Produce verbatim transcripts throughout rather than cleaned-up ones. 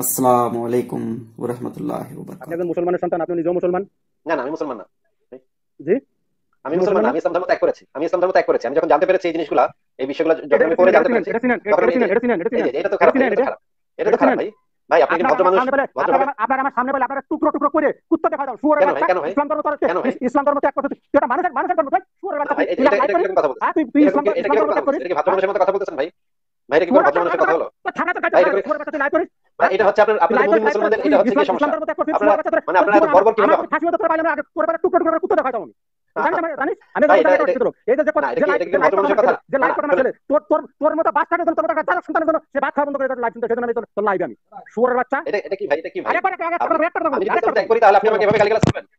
আসসালামু আলাইকুম ওয়া রাহমাতুল্লাহি ওয়া আপনি একজন বারাকাতুহু। মুসলমানের সন্তান, আপনি নিজেও মুসলমান। না না আমি মুসলমান না। জি, আমি আপনি মুসলমান মুসলমান না, না। আমি ইসলাম ধর্ম ত্যাগ করেছি। আমি ইসলাম ধর্ম ত্যাগ করেছি। আমি যখন জানতে পেরেছি এই জিনিসগুলা, এই বিষয়গুলো এটা যখন আমি এটা পরে চিনেন, এটা জানতে চিনেন, পেরেছি, এটা চিনেন, তখন এটা আমি এই যে চিনেন, এটা চিনেন, এটা এই যে চিনেন, এটা তো এটা খারাপ ভাই, চিনেন, এটা তো এটা খারাপ, এটা তো এটা খারাপ চিনেন। ভাই। ভাই আপনি একজন আপনার ভদ্র আমার মানুষ, সামনে পেলে, আপনার ভদ্রভাবে। আমার আপনার আমার সামনে পেলে আপনারা টুকরো টুকরো করে কুত্তা দেখা দাও, শুয়োরের কেন ভাই, বাচ্চা। কেন ভাই, ইসলাম ধর্ম তো কেন ভাই? ইসলাম ধর্ম ত্যাগ করতে তুই একটা মানুষের মানুষের ধর্ম ভাই, শুয়োরের না বাচ্চা। তুই ভাই, তুই এটা এটা লাইভ এটা করিস, কিরকম কথা বলতেছেন? হ্যাঁ, তুই তুই এরকম ইসলাম কি, এটা ইসলাম কিরকম ধর্ম কথা ত্যাগ করিস, বলতেছেন? এটা কি ভদ্র হ্যাঁ। মানুষের মতো কথা বলতেছেন ভাই? ভাই এটা কি কোনো শুয়োরের ভদ্র বাচ্চা, মানুষের কথা হলো? ঠান্ডা তো খাইতে ভাই এটা পারে, করে, শুয়োরের বাচ্চা তুই লাইভ করিস, ভাই হ্যাঁ। এটা হচ্ছে আপনার তুই আপনাদের লাইভ মুমিন করিস, লাইভ করিস, মুসলমানদের, তুই এটা হচ্ছে ইসলাম কি ইসলাম সমস্যা? ধর্ম ত্যাগ করছিস, আপনারা শুয়োরের বাচ্চা। মানে তোর আপনারা এত জীবনে আমার বর্বর কিভাবে আমার হন? ফাঁসি হতে তোর পাইলে না, আগে তোর পারে টুকরো টুকরো করে কুত্তা দেখা আমি। তুই হ্যাঁ জানিস হ্যাঁ আমি জানিস আমি ভাই, জানি এটা জানি এটা তোর লোক এই যে যে না, এটা যে কি লাইভ এটা কি যে লাইভ ভদ্র কথা মানুষের না কথা? যে না লাইভ না কথা না শোনেন, ছেলে তোর তোর তোর মতো বাচ্চাকে যখন তোমার যারা সন্তানের জন্য সে ভাত খাওয়া বন্ধ করে লাইভ শুনতে, সেজন্য আমি তোর তোর লাইভ আমি শুয়োরের বাচ্চা। এটা এটা কি ভাই, এটা কি ভাই? আরেকবার একটা আরেকটা আপনি, কথা একটা কথা আমি বলি, যদি আরেকটা ইসলাম কথা ত্যাগ বলি, করি তাহলে আপনি শুয়োরের আমাকে বাচ্চা। এভাবে গালিগালাজ করবেন?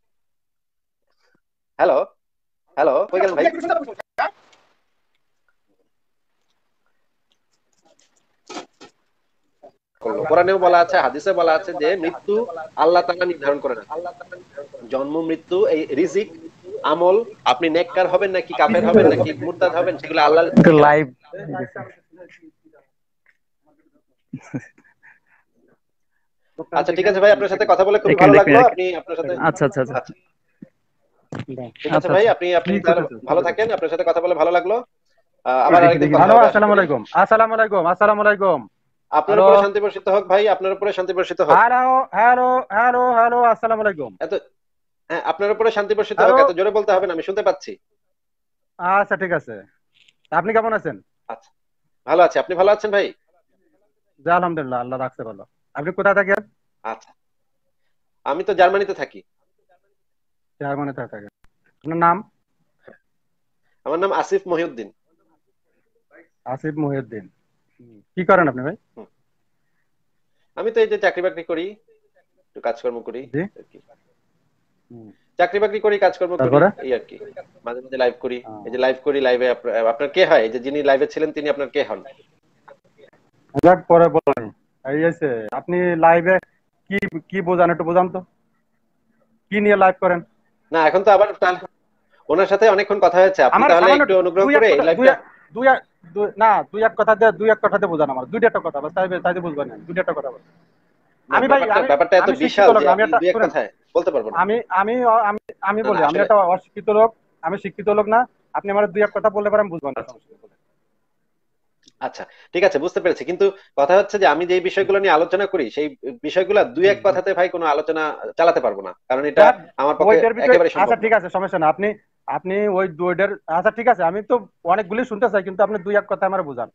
হ্যালো, হ্যালো, কই গেলেন ভাই? করলো, কোরআনেও বলা আছে, হাদিসে বলা আছে যে মৃত্যু আল্লাহ তাআলা নির্ধারণ করে রাখেন। জন্ম মৃত্যু, এই রিজিক, আমল, আপনি নেককার হবেন নাকি কাফের হবেন নাকি মুরতাদ হবেন, সেগুলো আল্লাহ লিখে রাখেন। লাইভ আচ্ছা ঠিক আছে ভাই, আপনার সাথে কথা বলে খুবই এক ভালো মিনিট এক লাগলো। মিনিট আপনি আপনার সাথে, আচ্ছা আচ্ছা আচ্ছা আচ্ছা ঠিক আছে আচ্ছা ভাই, আচ্ছা আপনি আপনি কি তাহলে করতেছো? ভালো থাকেন। আপনার সাথে কথা বলে ভালো লাগলো। আহ, এই আবার দেখি আরেকদিন দেখি কথা হ্যালো, হবে আশা আসসালামু করি। আলাইকুম, আসসালামু আলাইকুম, আসসালামু আলাইকুম। আপনার হ্যালো উপরে শান্তি বর্ষিত হোক ভাই, আপনার উপরে শান্তি বর্ষিত হোক। হ্যালো হ্যালো হ্যালো হ্যালো, আসসালামু আলাইকুম। এত, হ্যাঁ আপনার উপরে শান্তি বর্ষিত হোক, হ্যালো, এত জোরে বলতে হবে না, আমি শুনতে পাচ্ছি। আচ্ছা ঠিক আছে। আপনি কেমন আছেন? আচ্ছা, ভালো আছে। আপনি ভালো আছেন ভাই? জি আলহামদুলিল্লাহ, আল্লাহ রাখছে ভালো। আপনি কোথায় থাকেন? আচ্ছা, আমি তো জার্মানিতে থাকি। জার্মানিতে থাকেন। আপনার নাম? আমার নাম আসিফ মহিউদ্দিন। আসিফ মহিউদ্দিন। কি করেন আপনি ভাই? হুম। আমি তো এই যে চাকরি বাকরি করি, একটু কাজকর্ম করি জি, আর কি। হুম। চাকরি বাকরি করি, কাজকর্ম করি, তারপরে এই আর কি। মাঝে মাঝে লাইভ করি। আহ, এই যে লাইভ করি, লাইভে আপনার কে হয়? এই যে যিনি লাইভে ছিলেন তিনি আপনার কে হন? যাক, পরে বলেন। এই আছে, আপনি লাইভে কি কি বোঝান, একটু বোঝান তো, কি নিয়ে লাইভ করেন? না এখন তো আবার তাহলে ওনার সাথে অনেকক্ষণ কথা হয়েছে, আপনি আমার তাহলে সামান্য একটু অনুগ্রহ দুই এক করে এই কথা, দুই লাইভটা। এক দুই এক দুই- না দুই এক কথা দিয়ে দুই এক কথাতে বোঝান, আমার দুইটা একটা কথা বাস, তাই তাইতে বুঝবেন না, দুইটা একটা কথা বলেন। না আমি ভাই, ব্যাপারটা আমি ব্যাপারটা এত আমি শিক্ষিত বিশাল লোক যে না, আমি আপনি একটা দুই এক শুনেন, কথায় বলতে পারবো না। আমি আমি আমি আমি না বলি না আমি আসলে, একটা অশিক্ষিত লোক, আমি শিক্ষিত লোক না। আপনি আমার দুই এক কথা বললে পারেন, বুঝবেন না, আচ্ছা সমস্যা নেই, বলেন। আচ্ছা ঠিক আছে, বুঝতে পেরেছি। কিন্তু কথা হচ্ছে যে আমি যে বিষয়গুলো নিয়ে আলোচনা করি সেই বিষয়গুলো দুই এক হুম, হুম। কথাতে ভাই কোনো আলোচনা চালাতে পারবো না, কারণ এটা যাক, আমার পক্ষে ওইটার ভিতরে একেবারে সম্ভব আচ্ছা না। ঠিক আছে, সমস্যা না। আপনি আপনি ওই দুইটার, আচ্ছা ঠিক আছে, আমি তো অনেকগুলি শুনতে চাই, কিন্তু আপনি দুই এক কথা আমার বুঝান।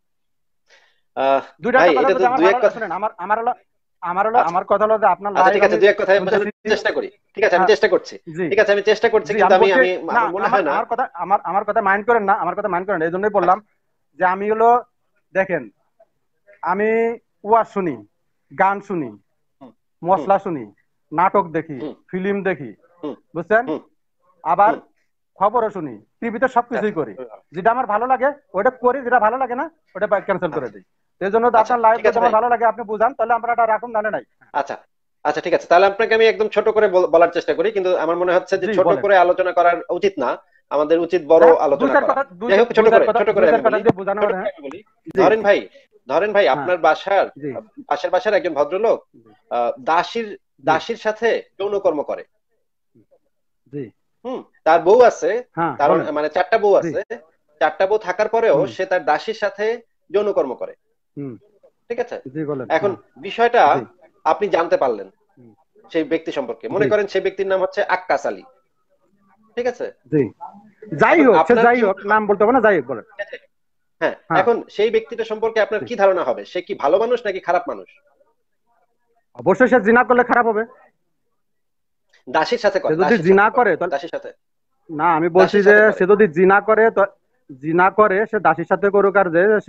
আহ দুইটা ভাই একটা কথা এটা হলো তো যে আমার দুই ভালো, এক কথা। শুনেন, আমার আমার হলো আমার হলো আচ্ছা আমার কথা হলো যে আপনার আচ্ছা লাইভ ঠিক আছে, আমি দুই এক কথায় বোঝানোর শুনতেছি। চেষ্টা করি। ঠিক আছে আমি হ্যাঁ, চেষ্টা করছি। জি ঠিক আছে আমি চেষ্টা করছি, জি, কিন্তু আমি আমি বলছি, আমি না আমার মনে আমার হয় না। আমার কথা আমার আমার কথা মাইন্ড করেন না, আমার কথা মাইন্ড করেন না, এই জন্যই বললাম আচ্ছা। যে আমি হলো, দেখেন, আমি ওয়াজ শুনি, গান শুনি, হুম হুম মশলা শুনি, নাটক দেখি, হুম ফিল্ম দেখি, হুম বুঝছেন? হুম আবার হুম খবরও শুনি, টিভিতে সবকিছুই আচ্ছা করি। যেটা আমার ভালো লাগে ওটা করি, যেটা ভালো লাগে না ওটা ক্যান্সেল করে আচ্ছা দিই। এই জন্য তো আচ্ছা আপনার লাইভ ঠিক যদি আছে ভাই। আমার ভালো লাগে আপনি বুঝান, তাহলে আমরা এটা রাখুন, নালে নাই। আচ্ছা আচ্ছা ঠিক আছে, তাহলে আপনাকে আমি একদম ছোট করে বল- বলার চেষ্টা করি, কিন্তু আমার মনে হচ্ছে যে জি ছোট বলেন। করে আলোচনা করার উচিত না, আমাদের উচিত বড় যাক, দুই আলোচনা চার করা। কথা, দুই যাই হোক ছোট দুই চার করে কথা, ছোট দুই করে চার আমি কথা বলি, দিয়ে বোঝানো ছোট হবে, করে হ্যাঁ। আমি বলি। জি ধরেন ভাই, ধরেন ভাই হ্যাঁ, আপনার বাসার জি পাশের বাসার একজন ভদ্রলোক জি আহ, দাসীর জি দাসীর সাথে যৌনকর্ম করে। জি হুম, তার বউ আছে, হ্যাঁ, তার বলেন। মানে চারটা বউ জি, আছে। চারটা বউ থাকার পরেও হুম সে তার দাসীর সাথে যৌনকর্ম করে। হুম, ঠিক আছে, জি বলেন, এখন হ্যাঁ, বিষয়টা জি আপনি জানতে পারলেন হুম, সেই ব্যক্তি সম্পর্কে, জি মনে করেন সেই ব্যক্তির নাম হচ্ছে আক্কাস আলী। ঠিক আছে, জি, যাই এখন হোক, সে আপনার যাই কি হোক, মনে নাম হয়? বলতে হবে না, যাই হোক, বলেন। ঠিক আছে, হ্যাঁ হ্যাঁ, এখন সেই ব্যক্তিটা সম্পর্কে আপনার জি, কি ধারণা হবে? সে কি ভালো মানুষ নাকি খারাপ মানুষ? অবশ্যই সে জিনা করলে খারাপ হবে। দাসীর সাথে সে করে, যদি দাসীর জিনা সাথে করে, করে তাহলে, দাসীর সাথে, না আমি বলছি দাসীর যে সাথে করে। সে যদি জিনা করে তো, জিনা করে সে দাসীর সাথে করুক, আর যে সে,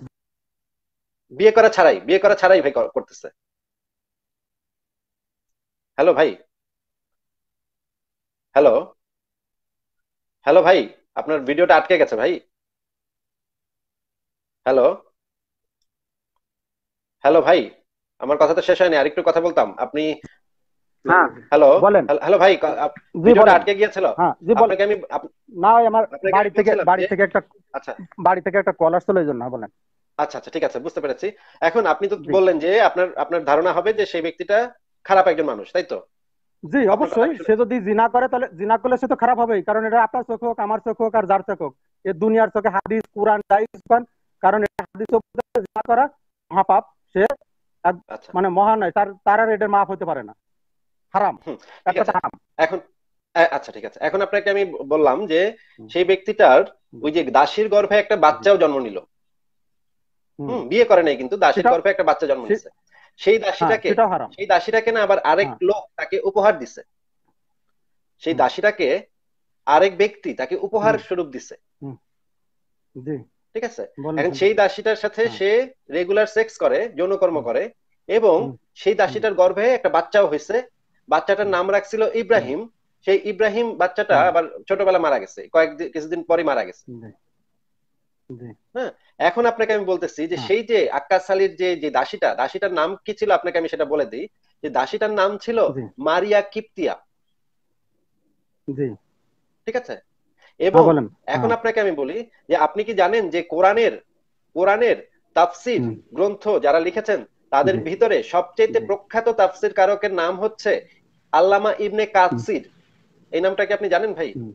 বিয়ে করা ছাড়াই, বিয়ে করা ছাড়াই ভাই কর- করতেছে। হ্যালো ভাই, হ্যালো, হ্যালো ভাই, আপনার ভিডিওটা আটকে গেছে ভাই। হ্যালো, হ্যালো ভাই, আমার কথা তো শেষ হয়নি, আরেকটু কথা বলতাম। আপনি, হ্যাঁ হ্যালো, বলেন, হ্যালো ভাই, ক- আপ- জি ভিডিওটা বলেন, আটকে গিয়েছিল। হ্যাঁ জি বল, আপনাকে আমি আপ- না ওই আমার আপনাকে বাড়ি আমি থেকে বলছিলাম বাড়ি যে, থেকে একটা আচ্ছা বাড়ি থেকে একটা কল আসছিল, এই জন্য, হ্যাঁ, বলেন। আচ্ছা আচ্ছা ঠিক আছে, বুঝতে পেরেছি। এখন আপনি তো জি বললেন যে আপনার আপনার ধারণা হবে যে সেই ব্যক্তিটা খারাপ একজন মানুষ, তাই তো? জি আপনার কথা অবশ্যই, আমি শুনে সে যদি জিনা করে তাহলে জিনা করলে সে তো খারাপ হবেই, কারণ এটা আপনার চোখ হোক, আমার চোখ হোক, আর যার চোখ হোক, এ দুনিয়ার চোখে হাদিস কোরআন যাই কোরআন, কারণ এটা হাদিস জিনা করা মহাপাপ। সে এক- আচ্ছা। মানে মহান নয়, তার তার আর এটার মাপ হতে পারে না, হারাম, হুম, এক ঠিক কথা আছে। হারাম। এখন আ- আচ্ছা ঠিক আছে, এখন আপনাকে আমি বললাম যে হুম, সেই ব্যক্তিটার হুম, ওই যে দাসীর গর্ভে একটা হুম, বাচ্চাও জন্ম নিল। হুম। হুম, বিয়ে করে নাই কিন্তু দাসীর সেটাও গর্ভে একটা বাচ্চা জন্ম সে- নিছে। সেই হ্যাঁ দাসীটাকে সেটাও হারাম। সেই দাসীটাকে না আবার আরেক হ্যাঁ। লোক তাকে উপহার দিছে। সেই হুম, দাসীটাকে আরেক ব্যক্তি তাকে উপহার হুম, স্বরূপ দিছে। হুম। জি ঠিক আছে। বলেন, এখন সেই শুনতেছি। দাসীটার সাথে হ্যাঁ। সে রেগুলার সেক্স করে, যৌনকর্ম হুম, করে, এবং হুম, সেই হুম, দাসীটার গর্ভে একটা বাচ্চাও হয়েছে। বাচ্চাটার হুম, নাম রাখছিল হুম, ইব্রাহিম। সেই ইব্রাহিম বাচ্চাটা হুম, আবার ছোটবেলা মারা গেছে, কয়েকদিন কিছুদিন পরে মারা গেছে। জি জি। হ্যাঁ। এখন আপনাকে আমি বলতেছি যে হ্যাঁ। সেই যে আক্কাস আলীর যে যে দাসীটা, দাসীটার নাম কি ছিল আপনাকে আমি সেটা বলে দিই। যে দাসীটার নাম ছিল জি মারিয়া কিপ্তিয়া। জি। ঠিক আছে। হ্যাঁ এবং বলেন। এখন হ্যাঁ। আপনাকে আমি বলি যে আপনি কি জানেন যে কোরআনের কোরআনের তাফসির হুম, গ্রন্থ যারা লিখেছেন তাদের জি ভিতরে সবচেয়ে জি। প্রখ্যাত তাফসির কারকের নাম হচ্ছে আল্লামা ইবনে হুম, কাসির। এই নামটা কি আপনি জানেন ভাই? হুম।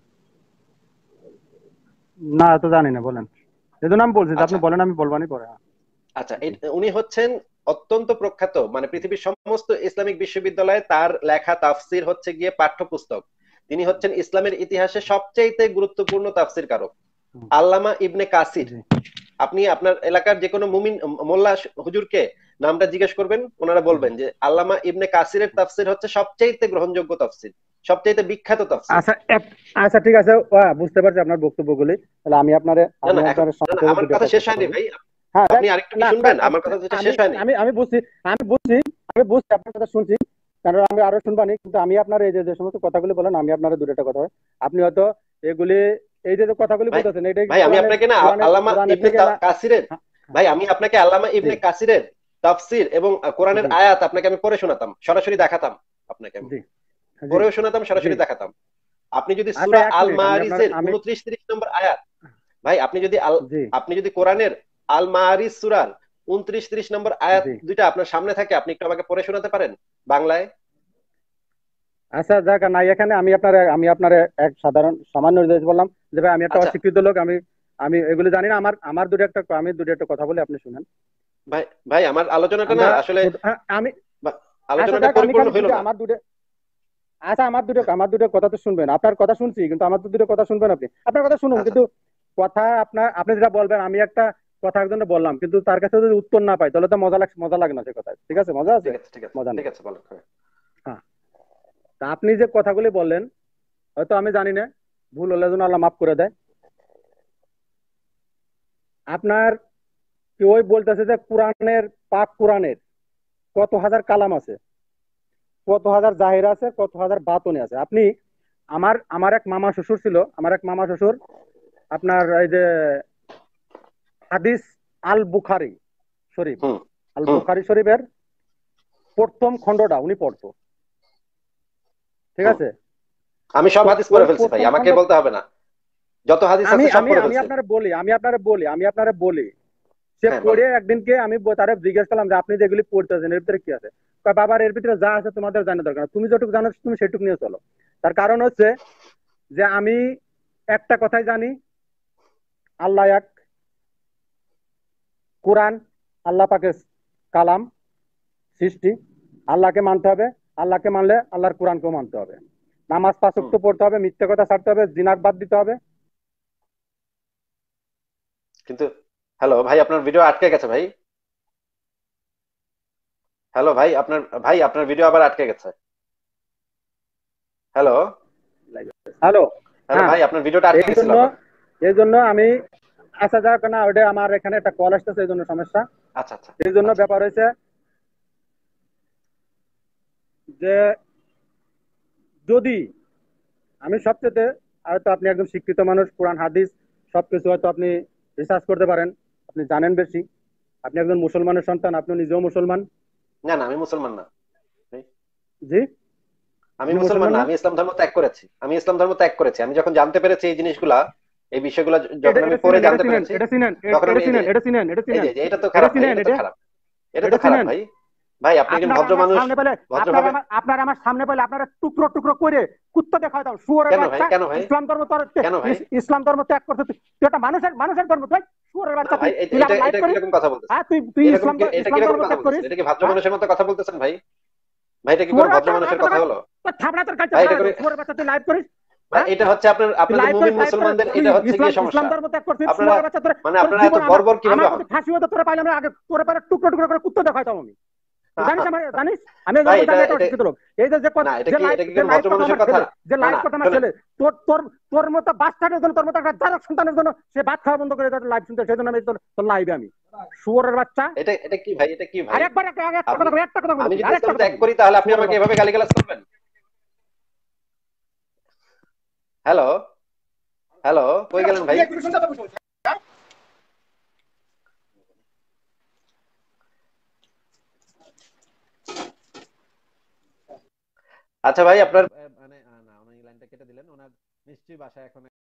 না তো জানি না, বলেন। এই জন্য আমি বলছি যে আপনি আচ্ছা বলেন, আমি বলবানি পরে। হ্যাঁ। আচ্ছা, জি এই- উনি হচ্ছেন অত্যন্ত প্রখ্যাত, মানে পৃথিবীর সমস্ত ইসলামিক বিশ্ববিদ্যালয়ে তার লেখা তাফসির হচ্ছে গিয়ে পাঠ্যপুস্তক। তিনি হচ্ছেন ইসলামের ইতিহাসে সবচেয়ে গুরুত্বপূর্ণ তাফসির কারক হুম, আল্লামা ইবনে কাসির। জি আপনি আপনার এলাকার যে কোনো মুমিন মোল্লা হুজুরকে নামটা জিজ্ঞেস করবেন, ওনারা জি। বলবেন যে আল্লামা ইবনে কাসিরের তাফসির হচ্ছে সবচাইতে গ্রহণযোগ্য তাফসির, সবচাইতে বিখ্যাত তাফসির। আচ্ছা এক- আচ্ছা ঠিক আছে, আহ, বুঝতে পারছি আপনার বক্তব্যগুলি। তাহলে আমি আপনার না আমি না, এখন আপনার না না, সংক্ষেপে আমার দুটো কথা একটা শেষ কথা হয়নি বলি। ভাই। হ্যাঁ দেখ, আপনি আরেকটু কি না শুনবেন? থাক, আমার আপ- কথা হচ্ছে আমি শেষ হয়নি। আমি আমি বুঝছি, আমি বুঝছি, আমি বুঝছি আপনার কথা শুনছি, কারণ আমি আরো শুনবানি, কিন্তু আমি আপনার এই যে যে সমস্ত কথাগুলি বলেন, আমি আপনার দুটো একটা কথা হয়, আপনি হয়তো এগুলি, এই যে যে কথাগুলি ভাই বলতেছেন, এটাই কি ভাই আমি কোরআনের আপনাকে না কোরআনের আল্লামা কোরআনের ইবনে থেকে না? তা- কাসিরের হ্যাঁ, হ্যাঁ, ভাই আমি আপনাকে আল্লামা জি ইবনে কাসিরের তাফসির এবং কোরআনের জি আয়াত আপনাকে আমি পড়ে শোনাতাম, সরাসরি দেখাতাম। আপনাকে আমি জি জি পড়েও শোনাতাম, জি। সরাসরি দেখাতাম। আপনি যদি আচ্ছা সূরা এক আল মিনিট, আমি আপনার মারিজের আমি উনত্রিশ ত্রিশ নম্বর আয়াত, ভাই আপনি যদি আল জি আপনি যদি কোরআনের আল মারিজ সূরার উনত্রিশ ত্রিশ নম্বর আয়াত জি। দুইটা আপনার সামনে থাকে, আপনি একটু আমাকে পড়ে শোনাতে পারেন বাংলায়? আচ্ছা যাক, নাই এখানে আমি আপনার আমি আপনার এক সাধারণ সামান্য নির্দেশ বললাম যে ভাই আমি একটা আচ্ছা অশিক্ষিত লোক, আমি আমি এগুলো জানি না। আমার আমার দুটো একটা আমি দুটো একটা কথা বলি, আপনি শুনেন। ভাই, ভাই আমার আলোচনাটা না আমরা আসলে ছোট হ্যাঁ, আমি বা- আচ্ছা আলোচনাটা যাক, আমি পরিপূর্ণ খালি হইলো দুটো না। আমার দুটো আচ্ছা আমার দুটো আমার দুটো কথা তো শুনবেন, আপনার কথা শুনছি, কিন্তু আমার তো দুটো কথা শুনবেন, আপনি আপনার কথা শুনুন, আচ্ছা কিন্তু কথা আপনার আপনি যেটা বলবেন, আমি একটা কথা একজনে বললাম, কিন্তু তার কাছে যদি উত্তর না পাই তাহলে তো মজা লাগ মজা লাগে না সে কথা, ঠিক আছে? মজা আছে? ঠিক আছে ঠিক আছে মজা ঠিক নেই। আছে বলেন। হ্যাঁ। হ্যাঁ। তা আপনি যে কথাগুলি বললেন, হয়তো আমি জানি না, ভুল হলে যেন আল্লাহ মাফ করে দেয়। আপনার কি ওই বলতেছে যে কোরআনের, পাক কোরআনের কত হাজার কালাম আছে, কত হাজার জাহির আছে, কত হাজার বাতনে আছে। আপনি আমার আমার এক মামা শ্বশুর ছিল, আমার এক মামা শ্বশুর আপনার এই যে হাদিস আল বুখারি শরীফ, হুম আল হুম বুখারি শরীফের প্রথম খণ্ডটা উনি পড়তো, ঠিক হুম। আছে? আমি সব তো হাদিস ওই পড়ে ফেলছি ভাই, প্রথম আমাকে খণ্ড, বলতে হবে না। যত হাদিস আমি আছে সব আমি পড়ে আমি ফেলছি। আপনারা বলি আমি আপনারা বলি আমি আপনারা বলি সে হ্যাঁ পড়ে বলেন। একদিনকে আমি ব- তারে জিজ্ঞেস করলাম যে আপনি যেগুলি পড়তেছেন এর ভিতরে কি আছে? কয়, বাবার এর ভিতরে যা আছে তোমাদের জানা দরকার না, তুমি যতটুকু জানো তুমি সেটুকু নিয়ে চলো। তার কারণ হচ্ছে যে আমি একটা কথাই জানি, আল্লাহ এক, কোরআন আল্লাহ পাকের কালাম, সৃষ্টি, আল্লাহকে মানতে হবে, আল্লাহকে মানলে আল্লাহর কোরআনকেও মানতে হবে, নামাজ পাঁচ হুম। ওয়াক্ত পড়তে হবে, মিথ্যে কথা ছাড়তে হবে, জিনাক বাদ দিতে হবে। কিন্তু হ্যালো ভাই, আপনার ভিডিও আটকে গেছে ভাই। হ্যালো ভাই, আপনার ভাই আপনার ভিডিও আবার আটকে গেছে। হ্যালো। হ্যালো। হ্যালো হ্যাঁ। ভাই, আপনার ভিডিওটা আটকে এই গেছিল জন্য আবার। এই জন্য আমি, আচ্ছা যাক না, ওটা আমার এখানে একটা কল আসতেছে, এই জন্য সমস্যা। আচ্ছা আচ্ছা এই জন্য আচ্ছা। ব্যাপার হয়েছে যে যদি আমি সবচেয়ে, হয়তো আপনি একজন শিক্ষিত মানুষ, কোরআন হাদিস সবকিছু হয়তো আপনি রিসার্চ করতে পারেন, আপনি জানেন বেশি, আপনি একজন মুসলমানের সন্তান, আপনি নিজেও মুসলমান। না না, আমি মুসলমান না ভাই। জি। আমি আপনি মুসলমান মুসলমান না, না? আমি ইসলাম ধর্ম ত্যাগ করেছি। আমি ইসলাম ধর্ম ত্যাগ করেছি আমি যখন জানতে পেরেছি এই জিনিসগুলা। এই বিষয়গুলো যখন এটা আমি এটা পরে চিনেন, এটা জানতে চিনেন, পেরেছি, এটা চিনেন, তখন এটা আমি এই যে চিনেন, এটা চিনেন, এটা এই চিনেন, যে যে এটা তো এটা খারাপ ভাই, চিনেন, এটা তো এটা খারাপ, এটা তো এটা খারাপ চিনেন। ভাই। ভাই আপনি একজন আপনার ভদ্র আমার মানুষ, সামনে পেলে, আপনার ভদ্রভাবে। আমার আপনার আমার সামনে পেলে আপনারা টুকরো টুকরো করে কুত্তা দেখায় দাও, শুয়োরের কেন ভাই, বাচ্চা। কেন ভাই, ইসলাম ধর্ম তোর, কেন ভাই? ইস- ইসলাম ধর্ম ত্যাগ করতে তুই তুই একটা মানুষের মানুষের ধর্ম, তুই শুয়োরের না বাচ্চা, তুই ভাই, এটা তুই এটা আবার লাইভ এটা করিস। কিরকম কথা বলতেছেন? হ্যাঁ, তুই তুই এরকম ইসলাম কি, এটা ইসলাম কিরকম ধর্ম কথা ত্যাগ বলতেছেন? করিস। এটা কি ভদ্র হ্যাঁ, মানুষের মতো কথা বলতেছেন ভাই? ভাই এটা কি কোনো শুয়োরের ভদ্র বাচ্চা, মানুষের একটা কথা কথা, হলো? তোর থাবড়া তোর কাছে ভাই ফালা এটা দেবো, করে, শুয়োরের বাচ্চা, তুই লাইভ করিস। ভাই হ্যাঁ, এটা হচ্ছে আপনার তুই আপনাদের লাইভ মুমিন করিস, লাইভ করে মুসলমানদের তুই এটা হচ্ছে ইসলাম গিয়ে সমস্যা। ইসলাম ধর্ম ত্যাগ করছিস, আপনারা শুয়োরের বাচ্চা, তোর মানে তোর আপনারা এত জীবন আমার বর্বর কিভাবে আমার হন? যদি ফাঁসি হতো, তোরা পাইলে আমরা আগে তোরে পাইলে টুকরো টুকরো করে কুত্তা দেখাইতাম আমি। জানিস আমার, জানিস আমি ভাই জন্ম এটা জানি একটা এটা অশিক্ষিত লোক। এই যে যে না, এটা যে কি, লাইভ এটা কি যে কোনো লাইভ ভদ্র করতো মানুষের আমার কথা? ছেলে, যে না লাইভ না, করতো আমার শোনেন, ছেলে, তোর তোর তোর মতো বাচ্চাটার জন্য, তোর মতো একটা জারক সন্তানের জন্য সে ভাত খাওয়া বন্ধ করে লাইভ শুনতে, সেই জন্য আমি তোর তোর লাইভে আমি শুয়োরের বাচ্চা। এটা এটা কি ভাই, এটা কি ভাই? আরেকবার একটা একটা আপনি, কথা বলি, একটা কথা বলি, আমি যদি আরেকটা ইসলাম কথা ত্যাগ বলি, করি তাহলে আপনি শুয়োরের আমাকে বাচ্চা। এভাবে গালিগালাজ করবেন? হ্যালো, হ্যালো, কই গেলেন ভাই? আচ্ছা ভাই, আপনার আহ, মানে আহ, না, উনি লাইনটা কেটে দিলেন। ওনার নিশ্চয়ই বাসায় এখন